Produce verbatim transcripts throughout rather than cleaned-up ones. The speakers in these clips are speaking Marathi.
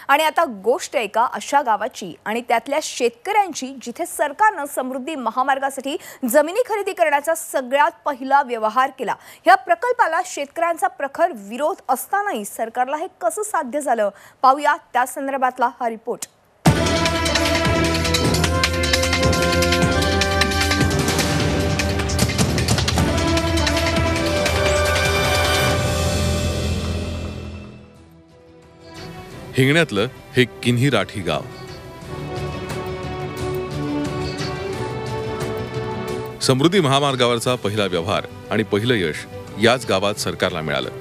आणि आता गोष्ट एका अशा गावाची आणि त्यातल्या शेतकऱ्यांची जिथे सरकारने समृद्धी महामार्गासाठी जमिनी खरेदी करण्याचा सगळ्यात पहिला व्यवहार केला। या प्रकल्पाला शेतकऱ्यांचा प्रखर विरोध असतानाही सरकारला हे कसं साध्य झालं पाहूया त्या संदर्भातला हा रिपोर्ट। हिंगण्यातलं हे किन्ही राठी गाव समृद्धी महामार्गावरचा पहिला व्यवहार आणि पहिलं यश याच गावात सरकारला मिळालं।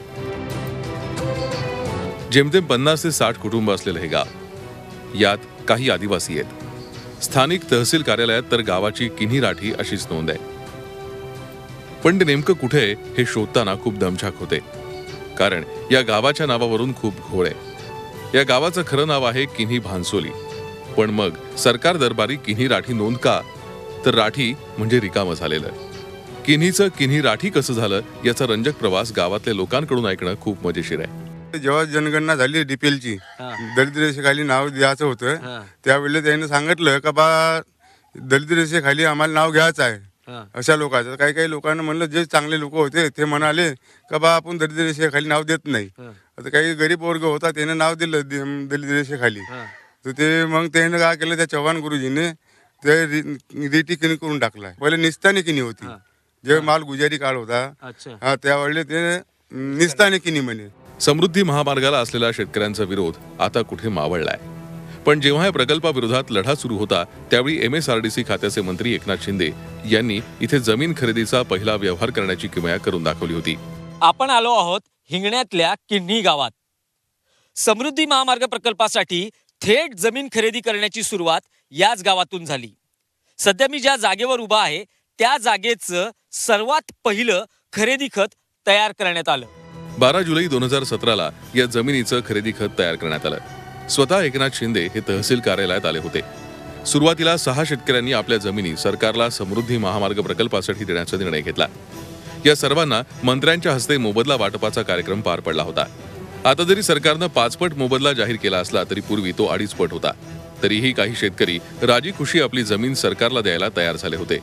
जेमतेम पन्नास ते साठ कुटुंब असलेलं हे गाव, यात काही आदिवासी आहेत। स्थानिक तहसील कार्यालयात तर गावाची किन्ही राठी अशीच नोंद आहे। पण ते नेमकं कुठे आहे हे शोधताना खूप दमछाक होते, कारण या गावाच्या नावावरून खूप घोळ आहे। या गावाचं खरं नाव आहे किन्ही भानसोली, पण मग सरकार दरबारी किन्ही राठी नोंद का? तर राठी म्हणजे रिकामं झालेलं। किन्हीचं किन्ही राठी कसं झालं याचा रंजक प्रवास गावातल्या लोकांकडून ऐकणं खूप मजेशीर आहे। जेव्हा जनगणना झाली डीपीएलची, दलित रेषेखाली नाव द्यायचं होतं, त्यावेळेला त्याने सांगितलं का बा दलित रेषेखाली आम्हाला नाव घ्यायचं आहे अशा लोकांचं। काही काही लोकांना म्हणलं, जे चांगले लोक होते ते म्हणाले का बा आपण दलित रेषेखाली नाव देत नाही। आता काही गरीब वर्ग होता त्याने नाव दिलं दलित रेषेखाली, तर ते मग त्याने काय केलं, त्या चव्हाण गुरुजीने ते रिटी किनी करून टाकला। पहिले निस्तानी किनी होती, जे माल गुजारी काळ होता हा त्यावेळेला ते निस्तानी किनी म्हणे। समृद्धी महामार्गाला असलेला शेतकऱ्यांचा विरोध आता कुठे मावळलाय, पण जेव्हा या प्रकल्पाविरोधात लढा सुरू होता त्यावेळी एमएसआरडीसी खात्याचे मंत्री एकनाथ शिंदे यांनी इथे जमीन खरेदीचा पहिला व्यवहार करण्याची किमया करून दाखवली होती। आपण आलो आहोत हिंगण्यातल्या किन्ही गावात। समृद्धी महामार्ग प्रकल्पासाठी थेट जमीन खरेदी करण्याची सुरुवात याच गावातून झाली। सध्या मी ज्या जागेवर उभा आहे त्या जागेचं सर्वात पहिलं खरेदी खत तयार करण्यात आलं। बारा जुलै दोन हजार सतराला या जमिनीचं खरेदी खत तयार करण्यात आलं। स्वतः एकनाथ शिंदे हे तहसील कार्यालयात आले होते। सुरुवातीला सहा शेतकऱ्यांनी आपल्या जमिनी सरकारला समृद्धी महामार्ग प्रकल्पासाठी देण्याचा निर्णय घेतला। या सर्वांना मंत्र्यांच्या हस्ते मोबदला वाटपाचा कार्यक्रम पार पडला होता। आता जरी सरकारनं पाचपट मोबदला जाहीर केला असला तरी पूर्वी तो अडीच पट होता। तरीही काही शेतकरी राजी खुशी आपली जमीन सरकारला द्यायला तयार झाले होते।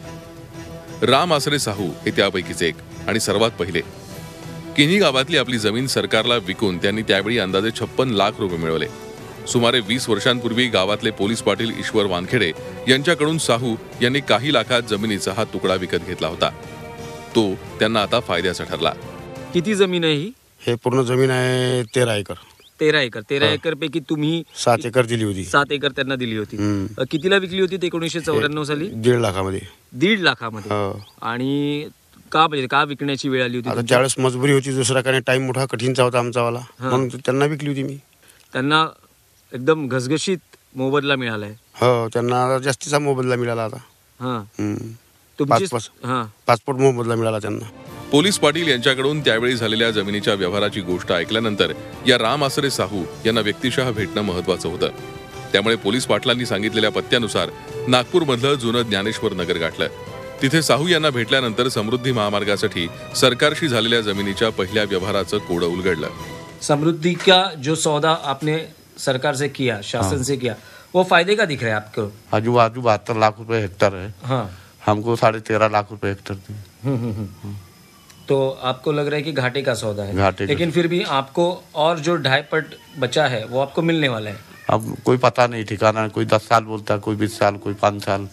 राम आसरे साहू हे त्यापैकीच एक आणि सर्वात पहिले। किन्ही गावातली आपली जमीन सरकारला विकून त्यांनी त्यावेळी अंदाजे छप्पन लाख रुपये मिळवले। सुमारे वीस वर्षांपूर्वी गावातले पोलीस पाटील ईश्वर वानखेडे यांच्याकडून साहू यांनी काही लाखात जमिनीचा हा तुकडा विकत घेतला होता। तो त्यांना आता फायद्याचा ठरला। किती जमीन आहे ही? हे पूर्ण जमीन आहे तेरा एकर। तेरा एकर तेरा एकर पैकी तुम्ही सात एकर दिली होती। सात एकर त्यांना दिली होती। कितीला विकली होती ते एकोणीसशे चौऱ्याण्णव साली? दीड लाखामध्ये। दीड लाखामध्ये। आणि का म्हणजे का विकण्याची वेळ आली होती? आता ज्यावेळेस मजबुरी होती, दुसरा काही टाइम मोठा कठीणचा होता आमचावाला, म्हणून त्यांना विकली होती मी। त्यांना एकदम घसघशीत मोबदला मिळालाय। हो, त्यांना जास्तीचा मोबदला मिळाला आता। हा, तुमची पासपोर्ट मोबदला मिळाला त्यांना। पोलीस पाटील यांच्याकडून त्यावेळी झालेल्या जमिनीच्या व्यवहाराची गोष्ट ऐकल्यानंतर या राम आसरे साहू यांना व्यक्तिशः भेटणं महत्वाचं होतं। त्यामुळे पोलीस पाटलांनी सांगितलेल्या पत्त्यानुसार नागपूर मधलं जुनं ज्ञानेश्वर नगर गाठलं। तिथे साहू यांना भेटल्यानंतर समृद्धी महामार्गासाठी सरकारशी झालेल्या जमिनीच्या पहिल्या व्यवहाराचं कोडं उलगडलं। समृद्धि का जो सौदा आपने सरकार से किया, शासन से किया, वो फायदे का दिख रहा है आपको? आजू बाजू बहत्तर लाख रुपए हेक्टर है। हाँ, हमको साढ़े तेरह लाख रुपए हेक्टर थे। तो आपको लग रहा है कि घाटे का सौदा है। घाटे, लेकिन फिर भी आपको और जो ढाई पट बचा है वो आपको मिलने वाला है। अब कोई पता नहीं ठिकाना, कोई दस साल बोलता है, कोई बीस साल, कोई पाँच साल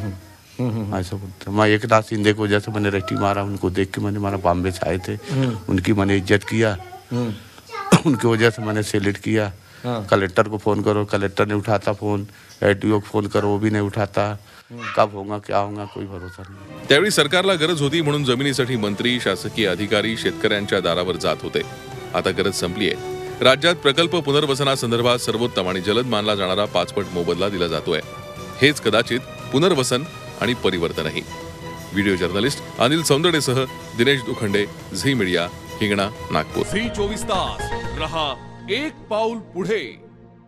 ऐसा बोलते। मैं एक नाथ शिंदे को जैसे मैंने रेटी मारा, उनको देख के मैंने मारा, बॉम्बे से आए थे, उनकी मैंने इज्जत किया, उनकी वजह से मैंने सेलेक्ट किया। कलेक्टर को फोन करो, कलेक्टर नहीं उठाता फोन, एडीओ को फोन करो, वो भी नहीं उठाता। कब होगा क्या होगा कोई भरोसा नहीं। त्यावेळी सरकारला गरज होती म्हणून जमिनीसाठी मंत्री, शासकीय अधिकारी शेतकऱ्यांच्या दारावर जात होते। आता गरज संपली आहे। राज्यात प्रकल्प पुनर्वसनासंदर्भात सर्वोत्तम आणि जलद मानला जाणारा पाचपट मोबदला दिला जातोय। हेच कदाचित पुनर्वसन आणि परिवर्तनही। व्हिडिओ जर्नलिस्ट अनिल सौंदडेसह दिनेश दुखंडे, झी मीडिया, हिंगणा, नागपूर। झी चोवीस तास रहा एक पाऊल पुढे।